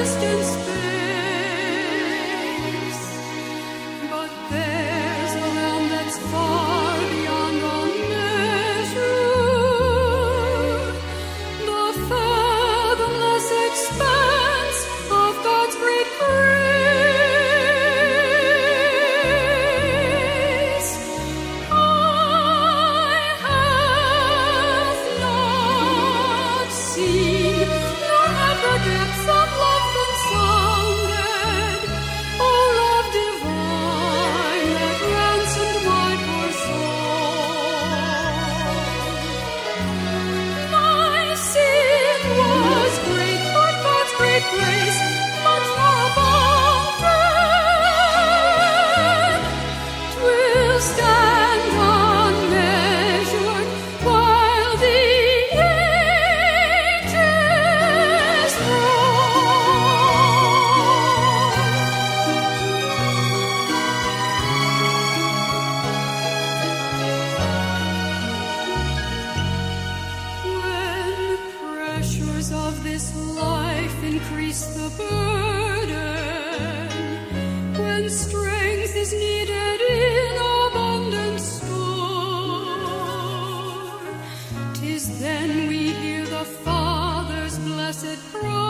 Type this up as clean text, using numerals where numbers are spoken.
distant space. But there's a realm that's far beyond all measure, the fathomless expanse of God's great grace. Eye hath not seen, nor have the depths of love been sounded. O love divine that ransomed my poor soul. My sin was great, but God's great grace much more abundant. 'Twill stand unmeasured while the ages When pressures of this life increase the burden, when strength is needed in abundant store, 'tis then we hear the Father's blessed cry.